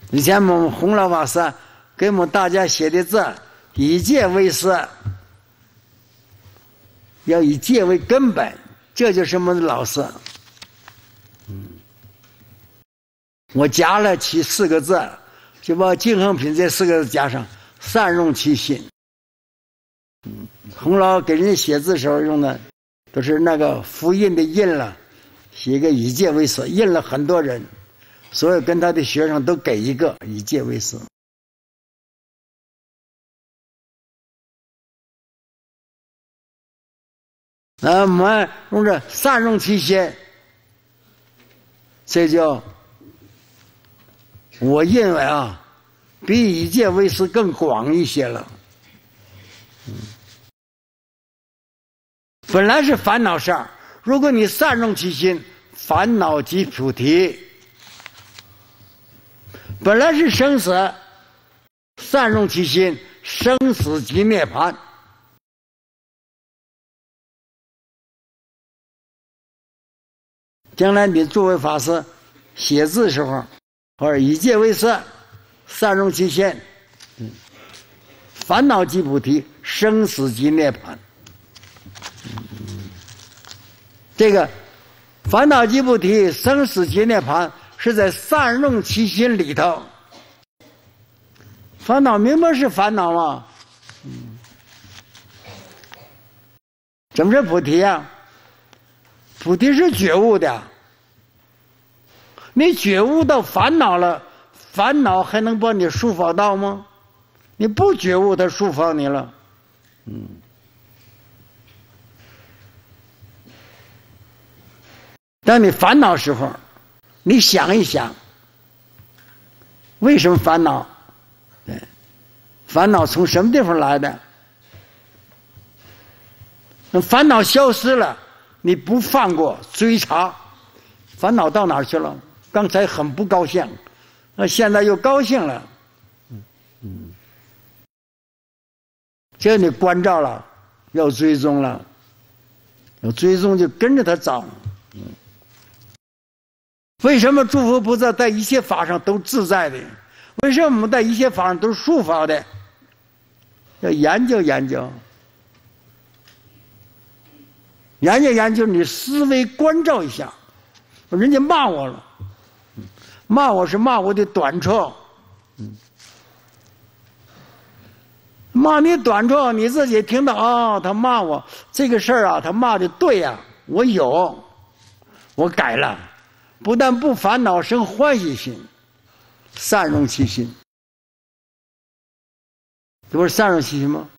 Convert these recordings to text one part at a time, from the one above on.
以前我们洪老法师给我们大家写的字，以戒为师，要以戒为根本，这就是我们的老师。我加了其4个字，就把净恒品这4个字加上，善用其心。洪老给人家写字时候用的都是那个复印的印了，写一个以戒为师，印了很多人，所有跟他的学生都给一个以戒为师。我们用这善用其心，这就我认为啊，比以戒为师更广一些了。本来是烦恼事儿，如果你善用其心，烦恼即菩提。本来是生死，善用其心，生死即涅槃。将来你诸位法师写字的时候，或者以戒为师，善用其心，烦恼即菩提，生死即涅槃。这个烦恼即菩提，生死即涅槃，是在善用其心里头。烦恼明明是烦恼嘛，怎么是菩提啊？菩提是觉悟的。你觉悟到烦恼了，烦恼还能把你束缚到吗？你不觉悟，它束缚你了。当你烦恼时候，你想一想，为什么烦恼？对，烦恼从什么地方来的？那烦恼消失了，你不放过追查，烦恼到哪儿去了？刚才很不高兴，那现在又高兴了。这你关照了，要追踪了，要追踪就跟着他找。为什么诸佛菩萨在一切法上都自在的？为什么我们在一切法上都是束缚的？要研究研究，研究研究，你思维关照一下。人家骂我了，骂我是骂我的短处，骂你短处，你自己听到哦，他骂我这个事儿啊，他骂的对呀，我改了。不但不烦恼，生欢喜心，善用其心，这不是善用其心吗？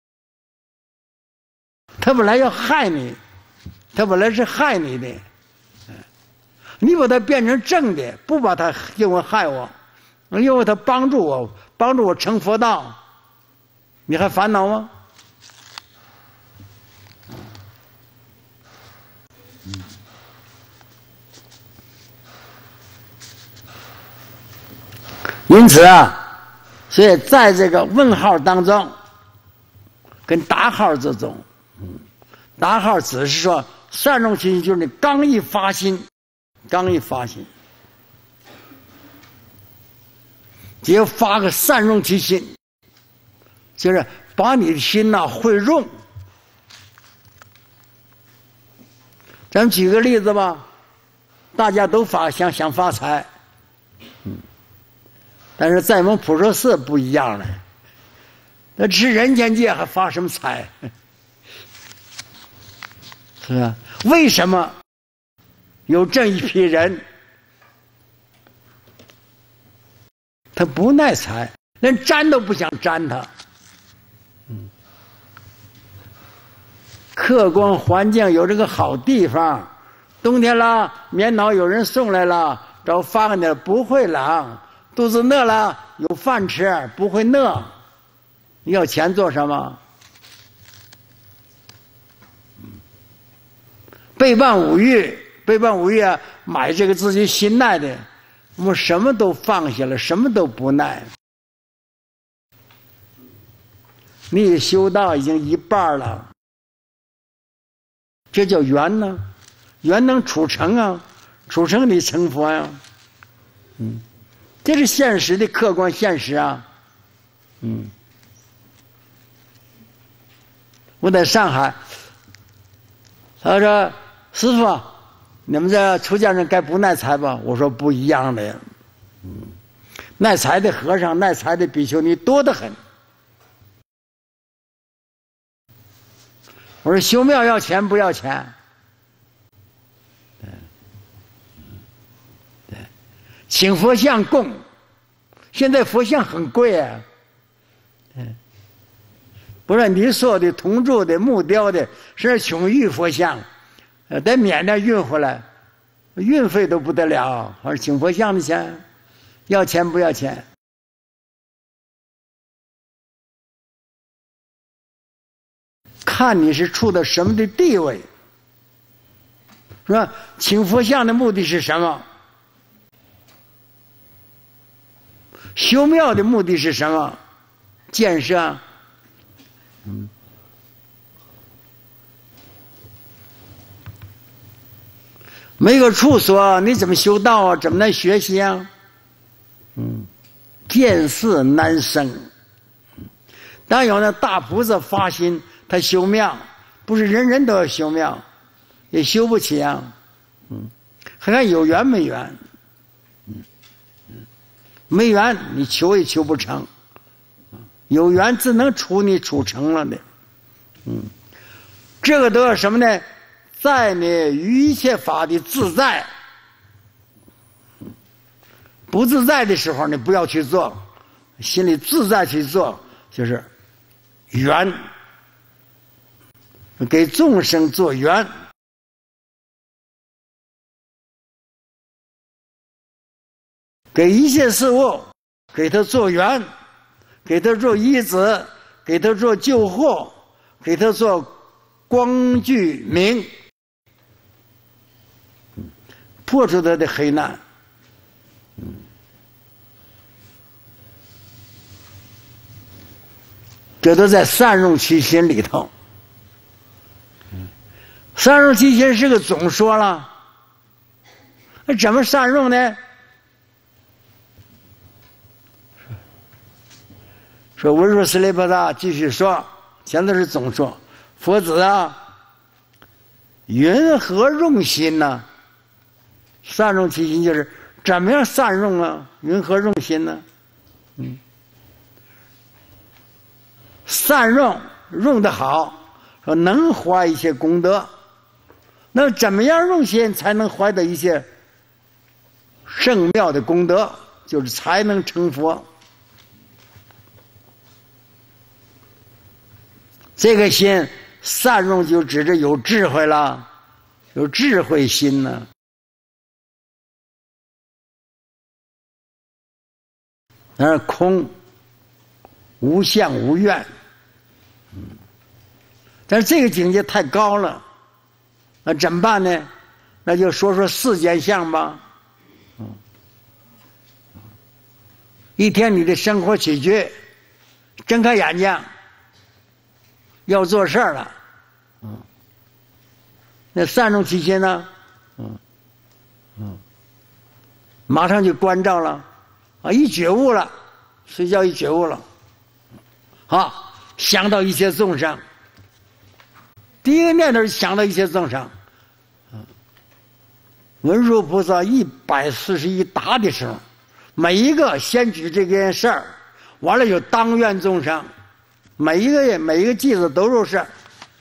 他本来要害你，他本来是害你的，你把它变成正的，不把它因为害我，因为他帮助我成佛道，你还烦恼吗？因此啊，所以在这个问号当中，跟答号之中，答号只是说善用其心，就是你刚一发心，只要发个善用其心，就是把你的心呐会用。咱们举个例子吧，大家都想发财。但是在我们普陀寺不一样了，那吃人间界还发什么财？是吧？为什么有这一批人，他不耐财，连沾都不想沾他？客观环境有这个好地方，冬天了，棉袄有人送来了，找发的不会冷。肚子饿了，有饭吃，不会饿。要钱做什么？背叛五欲啊，买这个自己心爱的，我们什么都放下了，什么都不耐。你修道已经一半了，这叫缘呢，缘能处成啊，处成你成佛呀。 这是现实的客观现实啊。我在上海，他说：“师傅，你们这出家人该不耐财吧？”我说：“不一样的，耐财的和尚、耐财的比丘尼多得很。”我说：“修庙要钱不要钱？”请佛像供，现在佛像很贵啊。不是你说的铜铸的、木雕的，是琼玉佛像，在缅甸运回来，运费都不得了。我说请佛像的钱，要钱不要钱？看你是处的什么的地位，是吧？请佛像的目的是什么？修庙的目的是什么？建设。没有处所，你怎么修道啊？怎么能学习啊？见识难生。当有那大菩萨发心，他修庙，不是人人都要修庙，也修不起啊。还看有缘没缘。没缘你求也求不成，有缘自能处你处成了的。这个都要什么呢？在你于一切法的自在，不自在的时候你不要去做，心里自在去做，就是缘，给众生做缘。给一切事物，给他做缘，给他做依止，给他做救护，给他做光具明，破除他的黑暗。这都在善用其心里头。善用其心是个总说了，那怎么善用呢？说文殊师利菩萨继续说，现在是总说，佛子啊，云何用心呢？善用其心就是怎么样善用啊？云何用心呢？善用得好，说能怀一些功德。那怎么样用心才能怀得一些圣妙的功德？就是才能成佛。这个心善用就指着有智慧了，有智慧心呢。空，无相无愿。但是这个境界太高了，那怎么办呢？那就说说世间相吧。一天你的生活起居，睁开眼睛要做事了，那善用其心呢？马上就关照了，一觉悟了，睡觉一觉悟了，想到一切众生，第一个念头是想到一切众生。文殊菩萨141答的时候，每一个先举这件事儿，完了有当愿众生，每一个句子都入事。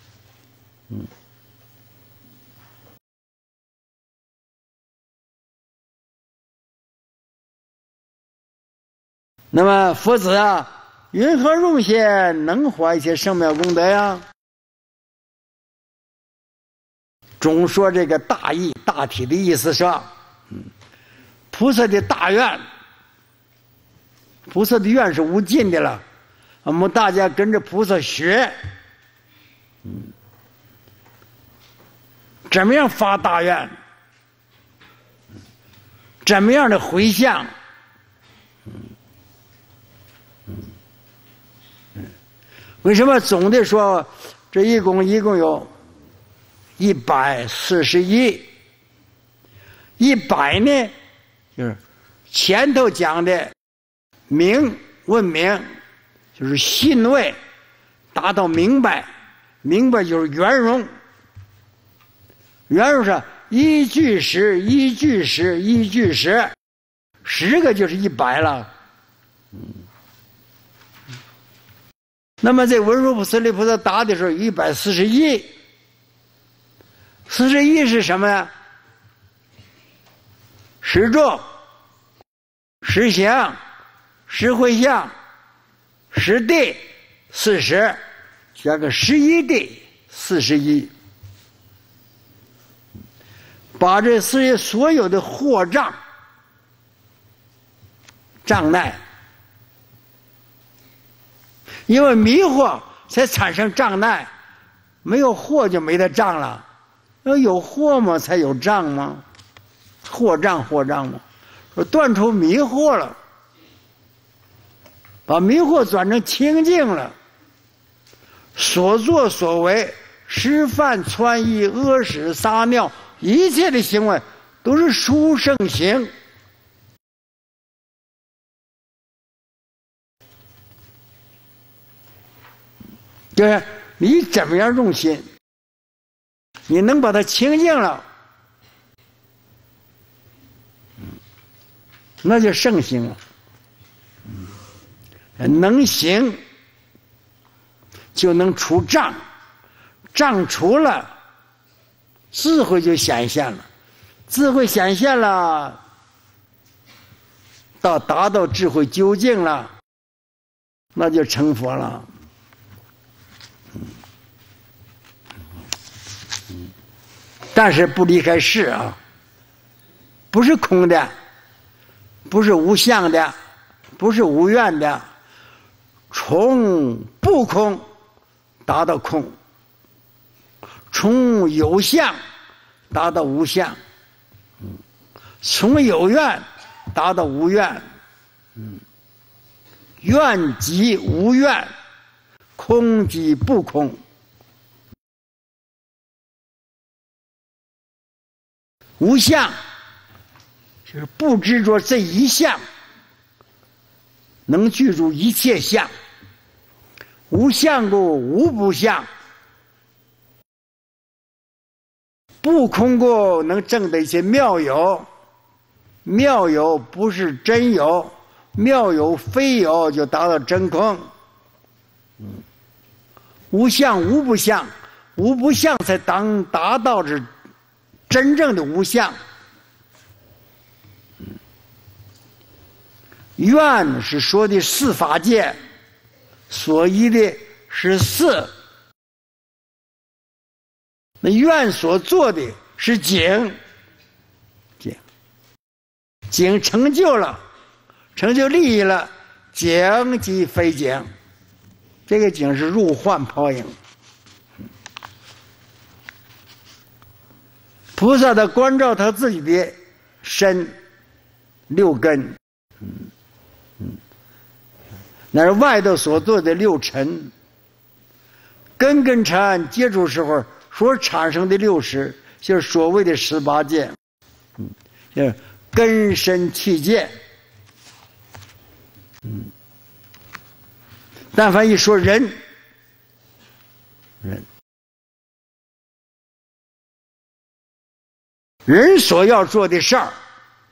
那么佛子啊，云何用心能怀一些圣妙功德呀？总说这个大义大体的意思说，菩萨的大愿，菩萨的愿是无尽的了，我们大家跟着菩萨学，怎么样发大愿，怎么样的回向，为什么总的说这一共有141？100呢，就是前头讲的明问明，就是信位达到明白，明白就是圆融。圆融是一句十，一句十，一句十，10个就是100了。那么这文殊师利菩萨答的时候141，41是什么呀？十住、十相、十回向、十地、40，加个11地，41。把这些所有的惑障、障碍，因为迷惑才产生障碍，没有惑就没得障了。要有惑嘛，才有障吗？惑障嘛，说断除迷惑了，把迷惑转成清净了。所作所为，吃饭、穿衣、屙屎、撒尿，一切的行为都是殊胜行。就是你怎么样用心，你能把它清净了，那就圣行了。能行就能除障，障除了，智慧就显现了，智慧显现了，达到智慧究竟了，那就成佛了。但是不离开世啊，不是空的，不是无相的，不是无愿的，从不空达到空，从有相达到无相，从有愿达到无愿，愿即无愿，空即不空。无相就是不执着这一相，能具足一切相。无相故无不相，不空故能证得一些妙有。妙有不是真有，妙有非有，就达到真空。无相无不相，无不相才达到这真正的无相。愿是说的四法界，所依的是四，那愿所做的是景，景成就了，成就利益了，景即非景，这个景是入幻泡影。菩萨的关照他自己的身六根，那是外头所做的六尘，根跟尘接触时候所产生的60，就是所谓的18界，就是根身器界。但凡一说人，人所要做的事儿，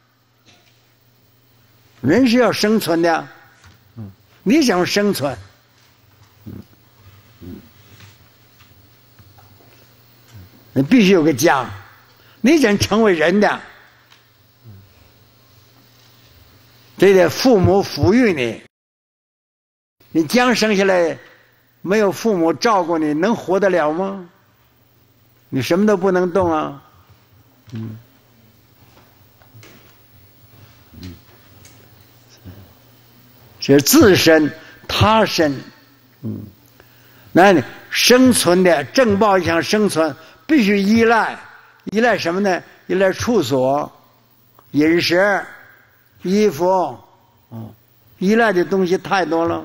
人是要生存的，你想生存，你必须有个家，你想成为人的，这得父母抚育你。你将生下来没有父母照顾你，能活得了吗？你什么都不能动啊。是自身、他身，那你生存的正报想生存，必须依赖什么呢？依赖处所、饮食、衣服，依赖的东西太多了，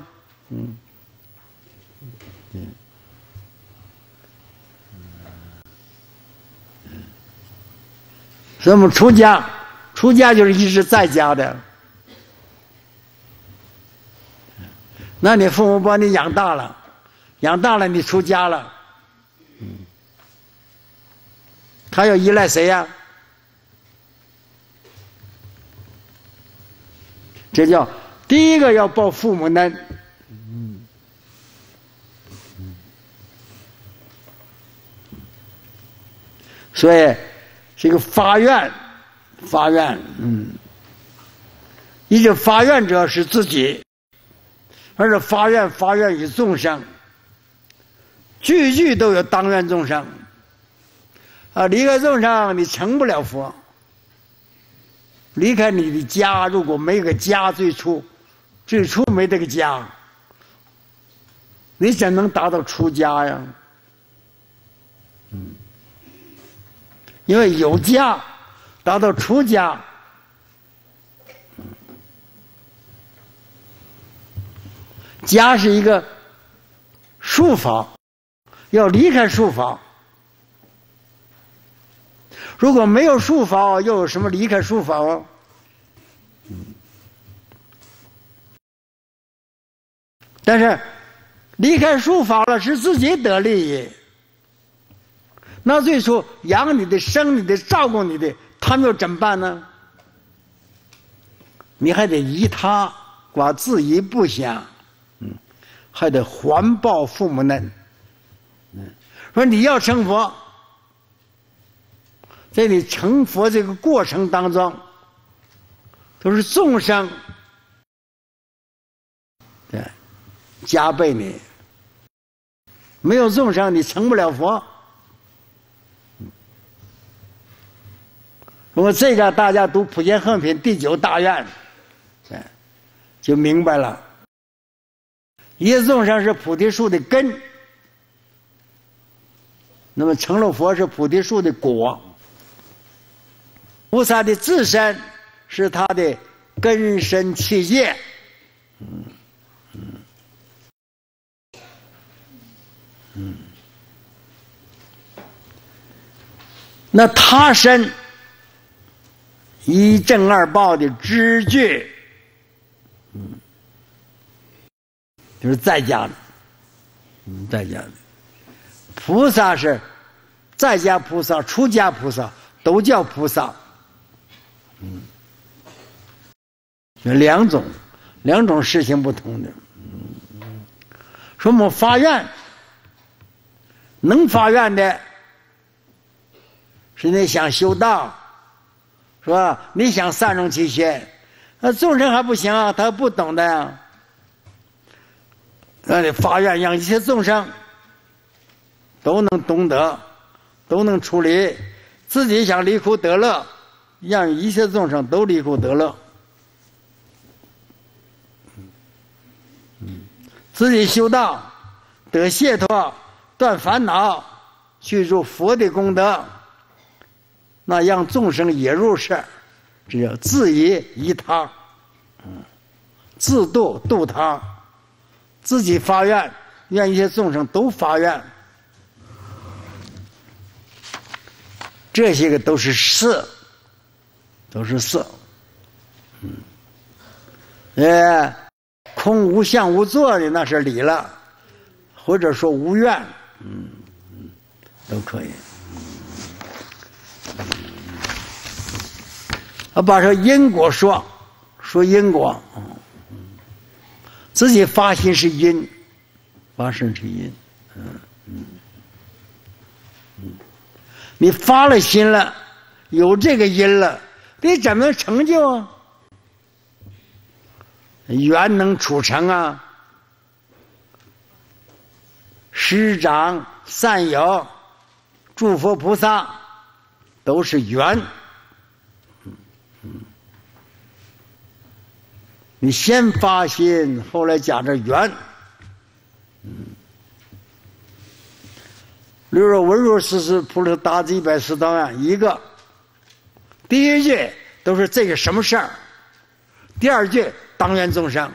所以我们出家就是一直在家的， 那你父母把你养大了，养大了你出家了，他要依赖谁呀？这叫第一个要报父母恩。所以这个发愿，一个发愿者是自己，而是发愿于众生，句句都有当愿众生。啊，离开众生你成不了佛。离开你的家，如果没有个家，最初没这个家，你怎能达到出家呀？因为有家，达到出家。家是一个束缚，要离开束缚。如果没有束缚，又有什么离开束缚？但是离开束缚了，是自己得利益。那最初养你的、生你的、照顾你的，他们又怎么办呢？你还得依他，寡自疑不暇，还得还报父母恩。说你要成佛，在你成佛这个过程当中，都是众生对加倍你，没有众生你成不了佛。如果这个大家读普贤行品第9大愿，就明白了。一切众生是菩提树的根，那么成了佛是菩提树的果。菩萨的自身是他的根深器界，那他身一正二报的知觉，就是在家的，在家的菩萨是在家菩萨、出家菩萨都叫菩萨，有两种事情不同的。说我们发愿，能发愿的是你想修道，是吧？你想善终其心，那众生还不行啊，他不懂的呀。那你发愿让一切众生都能懂得，都能处理，自己想离苦得乐，让一切众生都离苦得乐。自己修道得解脱，断烦恼，去入佛的功德，那让众生也入世，这叫自疑依他，自度度他，自己发愿，愿一切众生都发愿，这些个都是色，都是色。空无相无作的那是理了，或者说无愿，都可以。把这因果说因果，自己发心是因，发生是因，你发了心了，有这个因了，你怎么能成就啊？缘能处成啊，师长善友诸佛菩萨都是缘，你先发心，后来加着缘。例如文殊师师菩萨大智140道愿，一个第一句都是这个什么事儿，第二句当愿众生。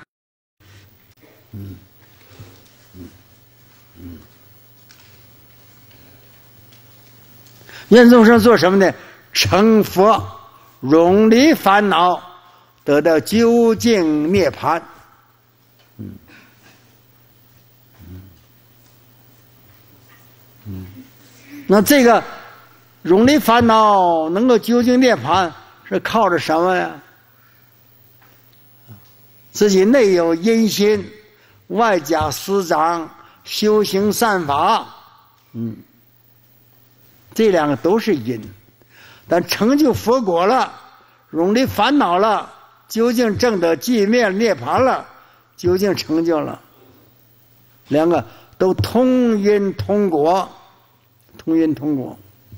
愿众生做什么呢？成佛，永离烦恼，得到究竟涅槃。 那这个永离烦恼能够究竟涅槃，是靠着什么呀？自己内有阴心，外加思长，修行善法，这两个都是因。但成就佛果了，永离烦恼了，究竟证得寂灭涅槃了，究竟成就了，两个都同因同果，同因同果。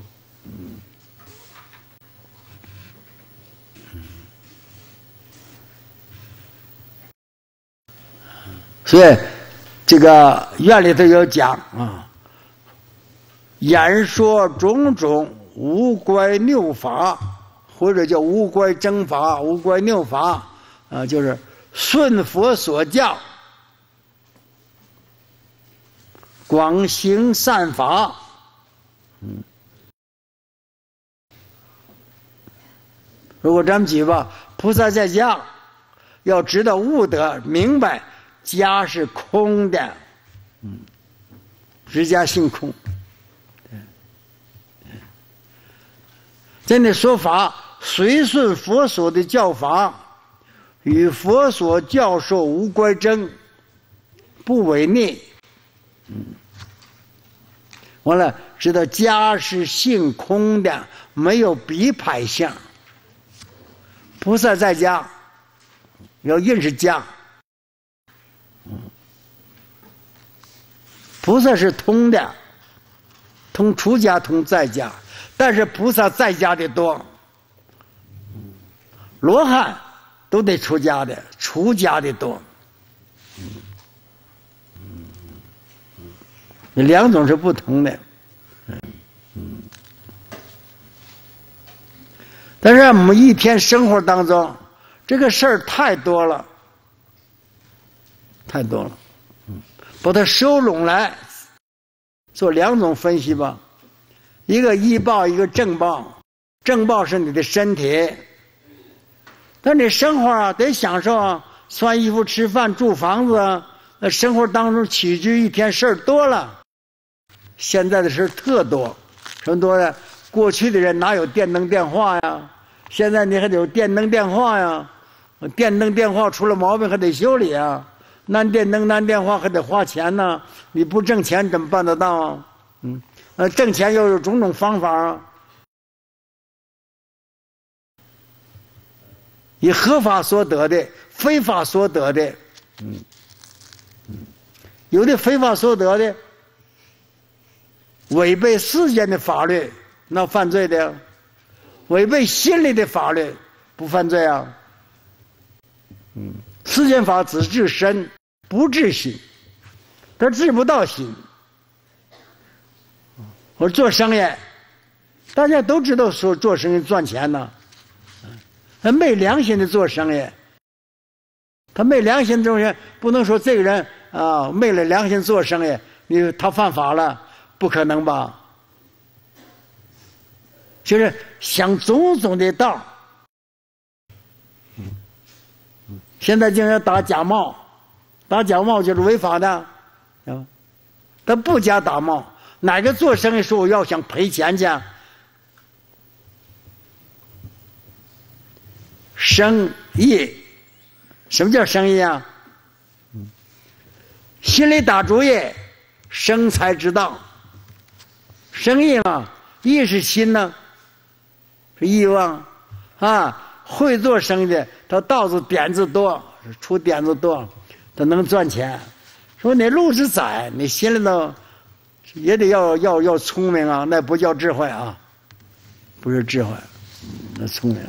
所以这个院里头有讲啊，演说种种无乖拗法，或者叫无乖正法、无乖拗法啊，就是顺佛所教，广行善法。如果咱们举吧，菩萨在家要知道悟得明白。家是空的，直家性空。真的说法，随顺佛所的教法，与佛所教授无乖争，不违逆。完了，知道家是性空的，没有比派相。菩萨在家，要认识家。菩萨是通的，通出家，通在家，但是菩萨在家的多。罗汉都得出家的，出家的多。两种是不同的。但是我们一天生活当中，这个事儿太多了，太多了。把它收拢来，做两种分析吧，一个依报，一个正报。正报是你的身体，但你生活啊得享受啊，穿衣服、吃饭、住房子啊，那生活当中起居一天事儿多了。现在的事儿特多，什么多呢？过去的人哪有电灯电话呀？现在你还得有电灯电话呀，电灯电话出了毛病还得修理啊。南电灯、南电话还得花钱呢，你不挣钱怎么办得到啊？挣钱要有种种方法啊，以合法所得的、非法所得的，有的非法所得的，违背世间的法律，那犯罪的；违背心里的法律，不犯罪啊。世间法只治身，不治心，他治不到心。我做生意，大家都知道说做生意赚钱呢，他没良心的做生意，他没良心做生意，不能说这个人啊没了良心做生意，他犯法了，不可能吧？就是想种种的道。现在竟然打假冒，打假冒就是违法的，他不加打冒，哪个做生意说我要想赔钱去？生意，什么叫生意啊？心里打主意，生财之道。生意嘛，意是心呢，是意望啊。会做生意的，他道子点子多，出点子多，他能赚钱。说你路子窄，你心里头也得要聪明啊，那不叫智慧啊，不是智慧，那聪明。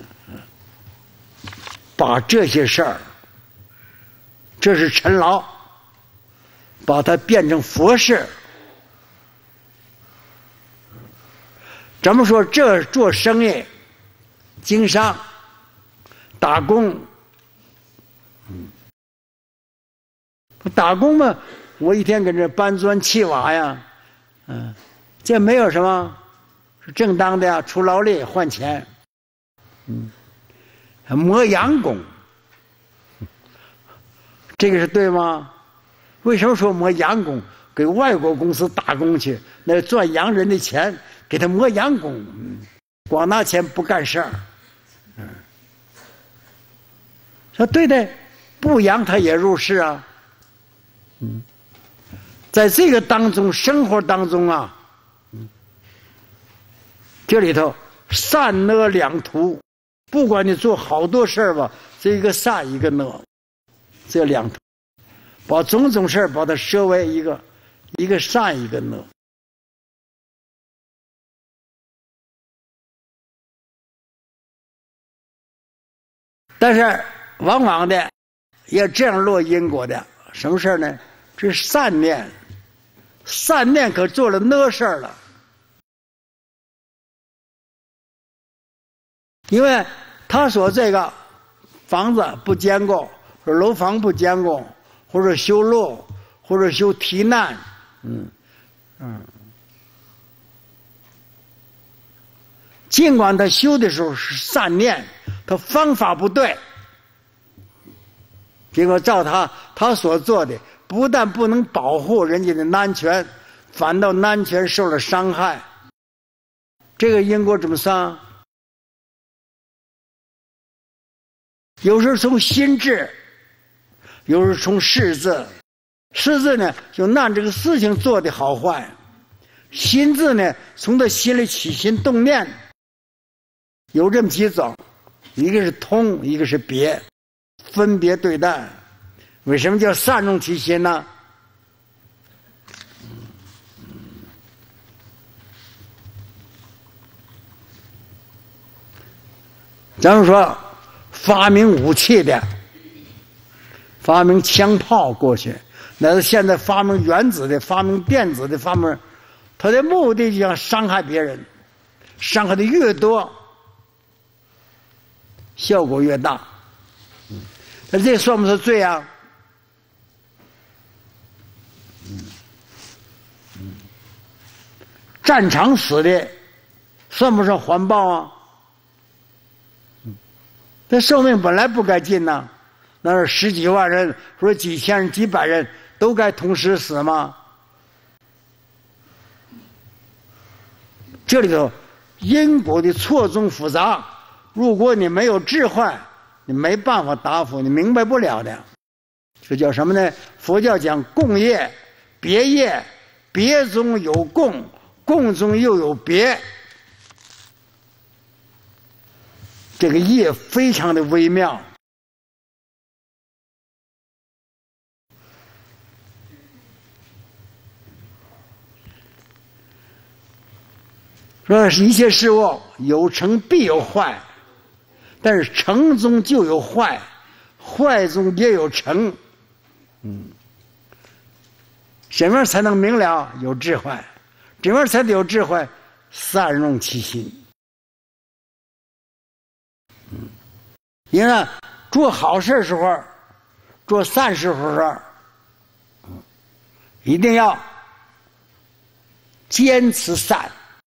把这些事儿，这是尘劳，把它变成佛事。咱们说这做生意、经商。打工，打工嘛，我一天跟这搬砖砌瓦呀，这没有什么是正当的呀，出劳力换钱，磨洋工，这个是对吗？为什么说磨洋工？ 给外国公司打工去，那赚洋人的钱，给他磨洋工，光拿钱不干事儿。说对的，不洋他也入世啊。在这个当中，生活当中啊，这里头善恶两途，不管你做好多事儿吧，这一个善一个恶，这两途，把种种事儿把它设为一个善一个恶。但是往往的也这样落因果的，什么事儿呢？这是善念，善念可做了恶事儿了。因为他说这个房子不坚固，或者楼房不坚固，或者修路，或者修堤难，尽管他修的时候是善念，他方法不对，结果照他所做的，不但不能保护人家的安全，反倒安全受了伤害。这个因果怎么算？有时候从心智，有时候从事字。事字呢，就按这个事情做的好坏；心字呢，从他心里起心动念。有这么几种，一个是通，一个是别，分别对待。为什么叫善用其心呢？咱们说发明武器的，发明枪炮过去，乃至现在发明原子的、发明电子的、发明，他的目的就想伤害别人，伤害的越多，效果越大。那这算不算罪啊？战场死的算不算环抱啊？这寿命本来不该尽呐，那是十几万人，说几千人、几百人都该同时死吗？这里头因果的错综复杂，如果你没有智慧，你没办法答复，你明白不了的。这叫什么呢？佛教讲共业、别业，别中有共，共中又有别。这个业非常的微妙。说一切事物有成必有坏，但是成中就有坏，坏中也有成。什么样才能明了？有智慧。怎么样才得有智慧？善用其心。因为做好事的时候，做善事的时候，一定要坚持善。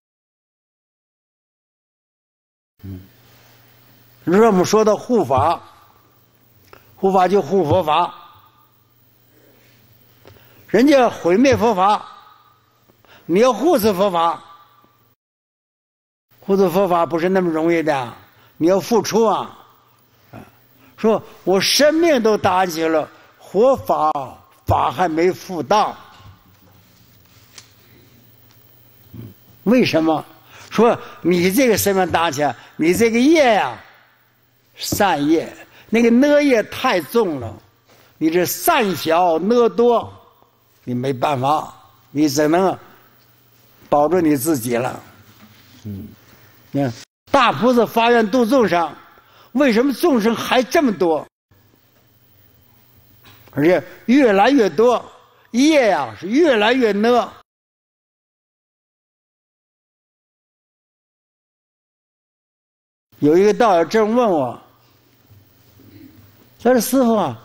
如果我们说到护法，护法就护佛法，人家毁灭佛法，你要护持佛法，护持佛法不是那么容易的，你要付出啊。说我生命都打起了，活法还没付到。为什么？说你这个生命打起来，你这个业呀，善业，那个恶业太重了，你这善小恶多，你没办法，你只能保住你自己了。你看大菩萨发愿度众生，为什么众生还这么多？而且越来越多，业呀是越来越恶。有一个道友正问我，他说：“师父啊，